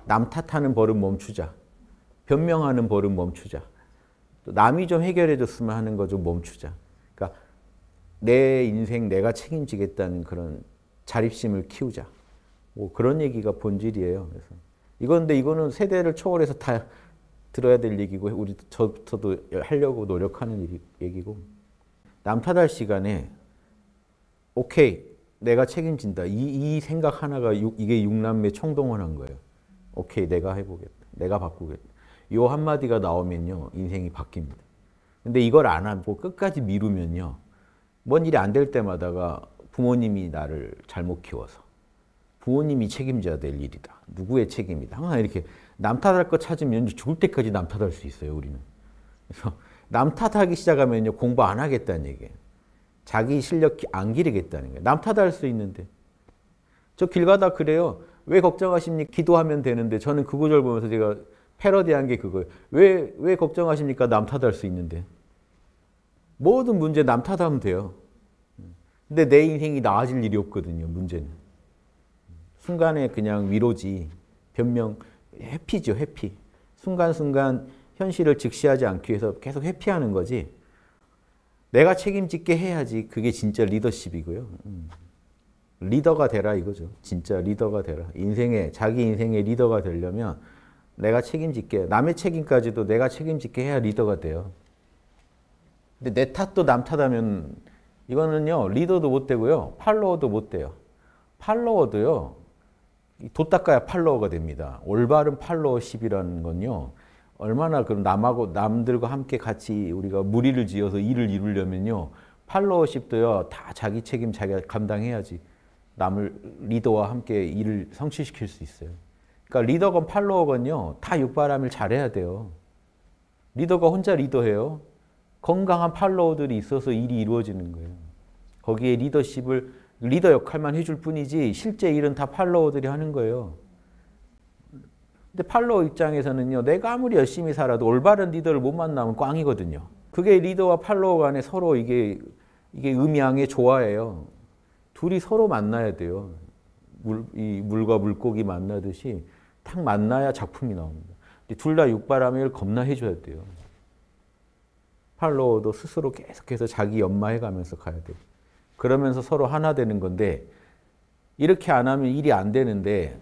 남 탓하는 버릇 멈추자. 변명하는 버릇 멈추자. 또 남이 좀 해결해 줬으면 하는 거 좀 멈추자. 그러니까 내 인생 내가 책임지겠다는 그런 자립심을 키우자. 뭐 그런 얘기가 본질이에요. 그래서 근데 이거는 세대를 초월해서 다 들어야 될 얘기고 저도 하려고 노력하는 얘기고 남 탓할 시간에 오케이 내가 책임진다. 이 생각 하나가 이게 육남매 총동원한 거예요. 오케이 내가 해보겠다. 내가 바꾸겠다. 이 한마디가 나오면요 인생이 바뀝니다. 근데 이걸 안 하고 끝까지 미루면요 뭔 일이 안 될 때마다가 부모님이 나를 잘못 키워서 부모님이 책임져야 될 일이다. 누구의 책임이다. 항상 이렇게 남 탓할 거 찾으면 죽을 때까지 남 탓할 수 있어요. 우리는. 그래서 남 탓하기 시작하면요 공부 안 하겠다는 얘기예요. 자기 실력 안 기르겠다는 거예요. 남 탓할 수 있는데. 저 길 가다 그래요. 왜 걱정하십니까? 기도하면 되는데 저는 그 구절 보면서 제가 패러디한 게 그거예요. 왜 걱정하십니까? 남 탓할 수 있는데. 모든 문제 남 탓하면 돼요. 근데 내 인생이 나아질 일이 없거든요. 문제는. 순간에 그냥 위로지. 변명, 회피죠. 회피. 순간순간 현실을 직시하지 않기 위해서 계속 회피하는 거지. 내가 책임짓게 해야지. 그게 진짜 리더십이고요. 리더가 되라 이거죠. 진짜 리더가 되라. 자기 인생의 리더가 되려면 내가 책임질게. 남의 책임까지도 내가 책임질게 해야 리더가 돼요. 근데 내 탓도 남 탓하면 이거는요. 리더도 못 되고요. 팔로워도 못 돼요. 팔로워도요. 도 닦아야 팔로워가 됩니다. 올바른 팔로워십이라는 건요. 얼마나 그럼 남들과 함께 같이 우리가 무리를 지어서 일을 이루려면요. 팔로워십도요. 다 자기 책임 자기가 감당해야지. 남을 리더와 함께 일을 성취시킬 수 있어요. 그러니까 리더건 팔로워건요. 다 육바람을 잘해야 돼요. 리더가 혼자 리더해요. 건강한 팔로워들이 있어서 일이 이루어지는 거예요. 거기에 리더 역할만 해줄 뿐이지 실제 일은 다 팔로워들이 하는 거예요. 근데 팔로워 입장에서는요. 내가 아무리 열심히 살아도 올바른 리더를 못 만나면 꽝이거든요. 그게 리더와 팔로워 간에 서로 이게 음양의 조화예요. 둘이 서로 만나야 돼요. 물과 물고기 만나듯이 딱 만나야 작품이 나옵니다. 둘 다 육바람을 겁나 해줘야 돼요. 팔로워도 스스로 계속해서 자기 연마해가면서 가야 돼요. 그러면서 서로 하나 되는 건데 이렇게 안 하면 일이 안 되는데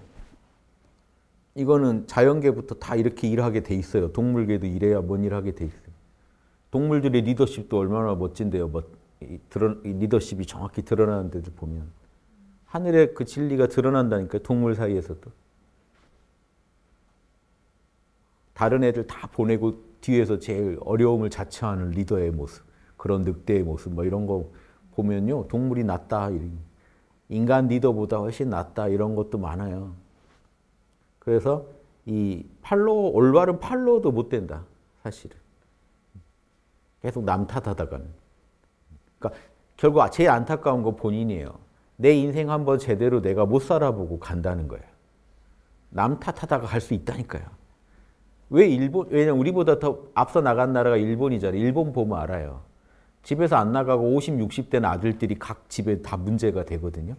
이거는 자연계부터 다 이렇게 일하게 돼 있어요. 동물계도 이래야 뭔 일하게 돼 있어요. 동물들의 리더십도 얼마나 멋진데요. 리더십이 정확히 드러나는 데들 보면 하늘의 그 진리가 드러난다니까요. 동물 사이에서도. 다른 애들 다 보내고 뒤에서 제일 어려움을 자처하는 리더의 모습, 그런 늑대의 모습 뭐 이런 거 보면요. 동물이 낫다. 인간 리더보다 훨씬 낫다. 이런 것도 많아요. 그래서 이 올바른 팔로워도 못 된다. 사실은. 계속 남 탓하다가는. 그러니까 결국 제일 안타까운 건 본인이에요. 내 인생 한번 제대로 내가 못 살아보고 간다는 거예요. 남 탓하다가 갈 수 있다니까요. 왜냐면 우리보다 더 앞서 나간 나라가 일본이잖아요. 일본 보면 알아요. 집에서 안 나가고 50, 60대는 아들들이 각 집에 다 문제가 되거든요.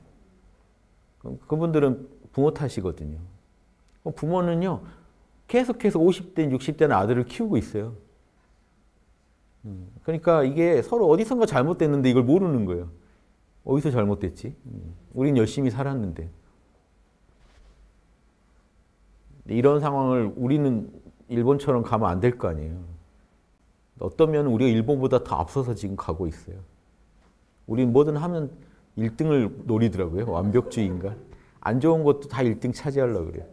그분들은 부모 탓이거든요. 부모는요. 계속해서 50대, 60대는 아들을 키우고 있어요. 그러니까 이게 서로 어디선가 잘못됐는데 이걸 모르는 거예요. 어디서 잘못됐지? 우린 열심히 살았는데. 이런 상황을 우리는 일본처럼 가면 안 될 거 아니에요. 어떤 면은 우리가 일본보다 더 앞서서 지금 가고 있어요. 우린 뭐든 하면 1등을 노리더라고요. 완벽주의인가? 안 좋은 것도 다 1등 차지하려고 그래요.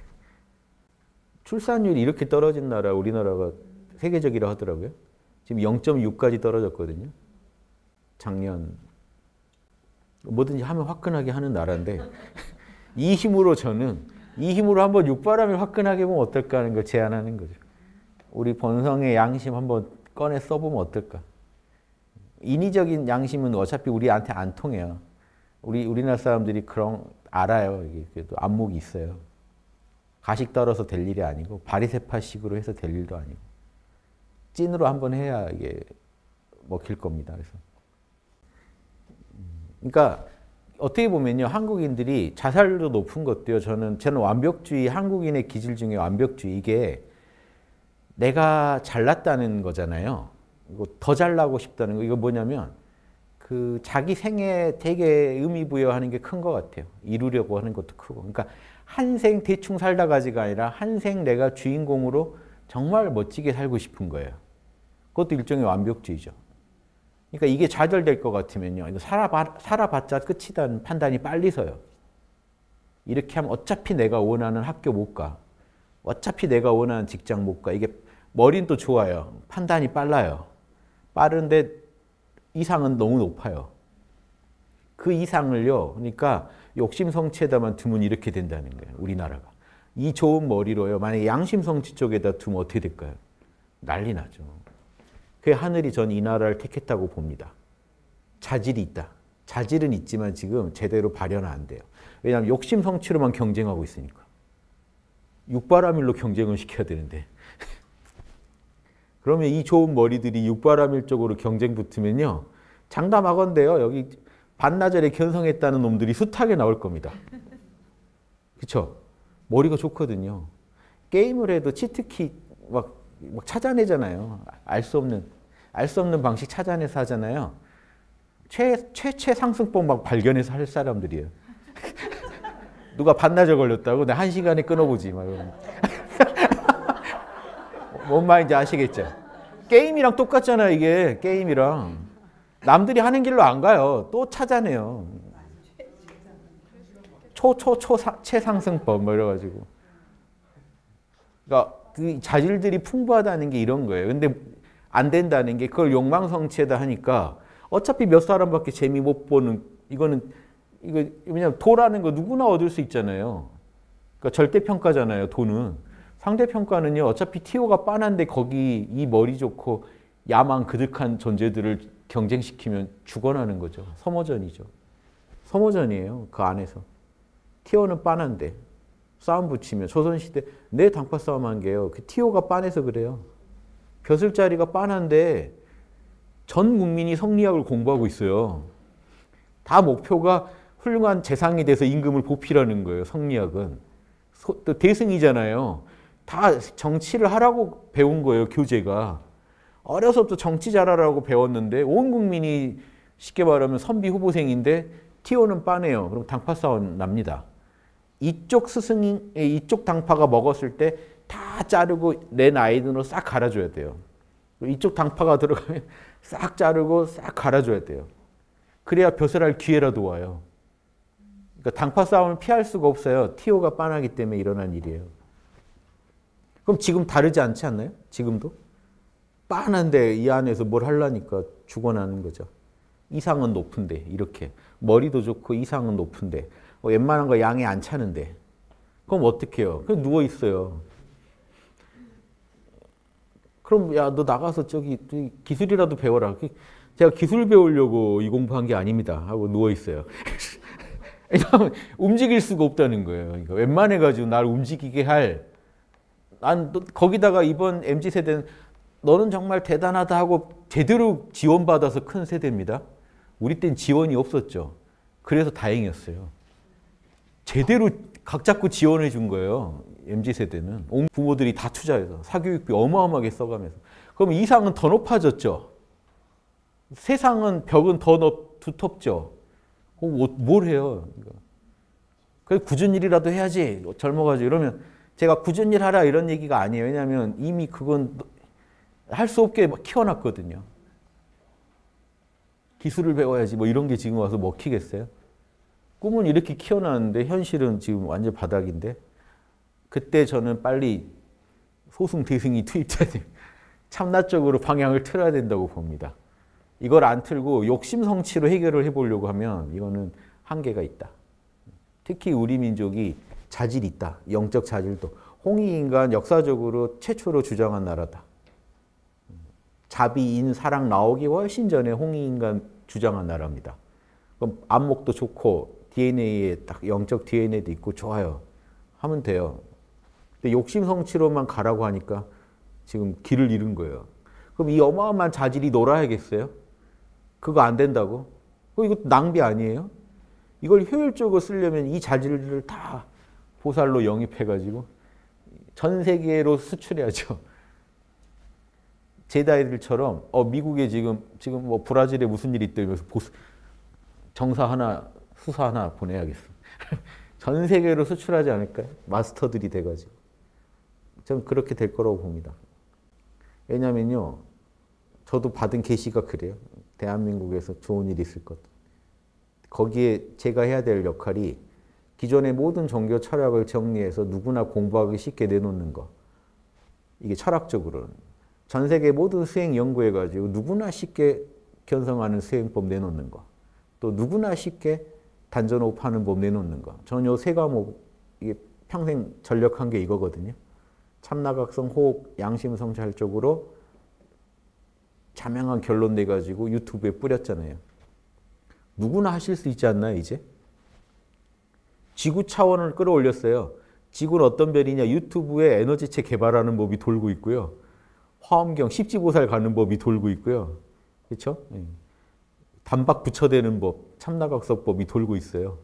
출산율이 이렇게 떨어진 나라, 우리나라가 세계적이라 하더라고요. 지금 0.6까지 떨어졌거든요. 작년. 뭐든지 하면 화끈하게 하는 나라인데 이 힘으로 한번 육바람을 화끈하게 보면 어떨까 하는 걸 제안하는 거죠. 우리 본성의 양심 한번 꺼내 써보면 어떨까. 인위적인 양심은 어차피 우리한테 안 통해요. 우리나라 사람들이 알아요. 이게 또 안목이 있어요. 가식 떨어서 될 일이 아니고 바리새파식으로 해서 될 일도 아니고 찐으로 한번 해야 이게 먹힐 겁니다. 그러니까 어떻게 보면요, 한국인들이 자살도 높은 것도요. 저는 완벽주의, 한국인의 기질 중에 완벽주의, 이게 내가 잘났다는 거잖아요. 이거 더 잘나고 싶다는 거. 이거 뭐냐면 그 자기 생에 되게 의미 부여하는 게 큰 것 같아요. 이루려고 하는 것도 크고. 그러니까 한 생 대충 살다 가지가 아니라 한 생 내가 주인공으로 정말 멋지게 살고 싶은 거예요. 그것도 일종의 완벽주의죠. 그러니까 이게 좌절될 것 같으면요, 이거 살아봤자 끝이라는 판단이 빨리 서요. 이렇게 하면 어차피 내가 원하는 학교 못 가. 어차피 내가 원하는 직장 못 가. 이게 머리는 또 좋아요. 판단이 빨라요. 빠른데 이상은 너무 높아요. 그 이상을요, 그러니까 욕심성취에다만 두면 이렇게 된다는 거예요. 우리나라가. 이 좋은 머리로요, 만약에 양심성취 쪽에다 두면 어떻게 될까요? 난리 나죠. 그 하늘이 전 이 나라를 택했다고 봅니다. 자질이 있다. 자질은 있지만 지금 제대로 발현은 안 돼요. 왜냐하면 욕심 성취로만 경쟁하고 있으니까. 육바라밀로 경쟁을 시켜야 되는데. 그러면 이 좋은 머리들이 육바라밀 쪽으로 경쟁 붙으면요, 장담하건대요, 여기 반나절에 견성했다는 놈들이 숱하게 나올 겁니다. 그렇죠? 머리가 좋거든요. 게임을 해도 치트키 막 찾아내잖아요. 알 수 없는 방식 찾아내서 하잖아요. 최상승법 막 발견해서 할 사람들이에요. 누가 반나절 걸렸다고? 내가 1시간에 끊어보지. 막 뭔 말인지 아시겠죠? 게임이랑 똑같잖아요, 이게. 게임이랑. 남들이 하는 길로 안 가요. 또 찾아내요. 최상승법 뭐 이래가지고. 그러니까 그 자질들이 풍부하다는 게 이런 거예요. 근데 안 된다는 게 그걸 욕망성취에다 하니까 어차피 몇 사람밖에 재미 못 보는, 이거 왜냐면 도라는 거 누구나 얻을 수 있잖아요. 그러니까 절대평가잖아요, 도는. 상대평가는요, 어차피 티오가 빤한데 거기 이 머리 좋고 야망 그득한 존재들을 경쟁시키면 죽어나는 거죠. 서머전이죠. 서머전이에요, 그 안에서. 티오는 빤한데 싸움 붙이면 조선시대 내 당파 싸움한 게요, 그 티오가 빤해서 그래요. 벼슬자리가 빤한데 전 국민이 성리학을 공부하고 있어요. 다 목표가 훌륭한 재상이 돼서 임금을 보필하는 거예요. 성리학은. 또 대승이잖아요. 다 정치를 하라고 배운 거예요. 교재가. 어려서부터 정치 잘하라고 배웠는데 온 국민이 쉽게 말하면 선비 후보생인데 티오는 빤해요. 그럼 당파 싸움 납니다. 이쪽 이쪽 당파가 먹었을 때 다 자르고 내 나이든으로 싹 갈아줘야 돼요. 이쪽 당파가 들어가면 싹 자르고 싹 갈아줘야 돼요. 그래야 벼슬할 기회라도 와요. 그러니까 당파 싸움을 피할 수가 없어요. 티오가 빤하기 때문에 일어난 일이에요. 그럼 지금 다르지 않지 않나요? 지금도? 빤한데 이 안에서 뭘 하려니까 죽어나는 거죠. 이상은 높은데 이렇게. 머리도 좋고 이상은 높은데 웬만한 거 양이 안 차는데. 그럼 어떻게 해요? 그냥 누워있어요. 그럼 야, 너 나가서 저기 기술이라도 배워라. 제가 기술 배우려고 이 공부한 게 아닙니다 하고 누워있어요. 움직일 수가 없다는 거예요. 그러니까 웬만해가지고 날 움직이게 난 거기다가 이번 MZ세대는 너는 정말 대단하다 하고 제대로 지원받아서 큰 세대입니다. 우리 땐 지원이 없었죠. 그래서 다행이었어요. 제대로 각 잡고 지원해 준 거예요. MZ세대는. 온 부모들이 다 투자해서 사교육비 어마어마하게 써가면서. 그럼 이상은 더 높아졌죠. 세상은 벽은 더 두텁죠. 뭘 해요? 그래서 굳은 일이라도 해야지. 젊어가지고 이러면 제가 굳은 일 하라 이런 얘기가 아니에요. 왜냐하면 이미 그건 할 수 없게 키워놨거든요. 기술을 배워야지 뭐 이런 게 지금 와서 먹히겠어요? 꿈은 이렇게 키워놨는데 현실은 지금 완전 바닥인데 그때 저는 빨리 소승 대승이 투입돼야 돼요. 참나적으로 방향을 틀어야 된다고 봅니다. 이걸 안 틀고 욕심 성취로 해결을 해보려고 하면 이거는 한계가 있다. 특히 우리 민족이 자질이 있다. 영적 자질도. 홍익인간 역사적으로 최초로 주장한 나라다. 자비, 인, 사랑 나오기 훨씬 전에 홍익인간 주장한 나라입니다. 그럼 안목도 좋고 DNA에 딱 영적 DNA도 있고 좋아요. 하면 돼요. 근데 욕심 성취로만 가라고 하니까 지금 길을 잃은 거예요. 그럼 이 어마어마한 자질이 놀아야겠어요? 그거 안 된다고? 이거 낭비 아니에요? 이걸 효율적으로 쓰려면 이 자질을 다 보살로 영입해가지고 전 세계로 수출해야죠. 제다이들처럼 미국에 지금 뭐 브라질에 무슨 일이 있다 이러면서 정사 하나 수사 하나 보내야겠어. 전 세계로 수출하지 않을까요? 마스터들이 돼가지고. 저는 그렇게 될 거라고 봅니다. 왜냐면요, 저도 받은 계시가 그래요. 대한민국에서 좋은 일이 있을 것. 거기에 제가 해야 될 역할이 기존의 모든 종교 철학을 정리해서 누구나 공부하기 쉽게 내놓는 거. 이게 철학적으로는. 전 세계 모든 수행 연구해가지고 누구나 쉽게 견성하는 수행법 내놓는 거. 또 누구나 쉽게 단전호흡하는 법 내놓는 거. 저는 요 세 과목 이게 평생 전력한 게 이거거든요. 참나각성, 호흡, 양심, 성찰 쪽으로 자명한 결론 내가지고 유튜브에 뿌렸잖아요. 누구나 하실 수 있지 않나요, 이제? 지구 차원을 끌어올렸어요. 지구는 어떤 별이냐? 유튜브에 에너지체 개발하는 법이 돌고 있고요. 화엄경, 십지보살 가는 법이 돌고 있고요. 그렇죠? 단박 부처되는 법, 참나각성법이 돌고 있어요.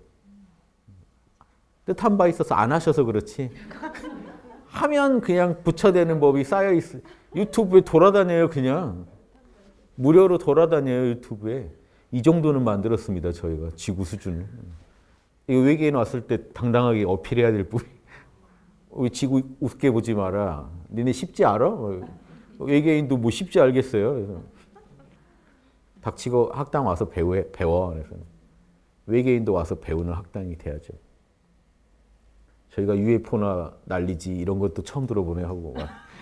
뜻한 바 있어서 안 하셔서 그렇지. 하면 그냥 부처되는 법이 쌓여 있어요. 유튜브에 돌아다녀요, 그냥. 무료로 돌아다녀요, 유튜브에. 이 정도는 만들었습니다, 저희가. 지구 수준을. 이거 외계인 왔을 때 당당하게 어필해야 될 뿐. 왜 지구 우습게 보지 마라. 니네 쉽지 알아? 외계인도 뭐 쉽지 알겠어요. 그래서 닥치고 학당 와서 배워. 그래서 외계인도 와서 배우는 학당이 돼야죠. 저희가 UFO나 날리지 이런 것도 처음 들어보네 하고.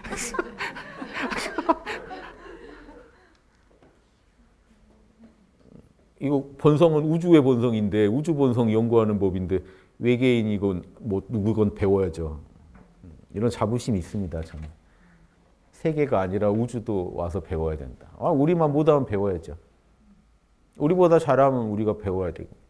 이거 본성은 우주의 본성인데 우주 본성 연구하는 법인데 외계인이건 뭐 누구건 배워야죠. 이런 자부심이 있습니다. 저는. 세계가 아니라 우주도 와서 배워야 된다. 우리만 못하면 배워야죠. 우리보다 잘하면 우리가 배워야 되고.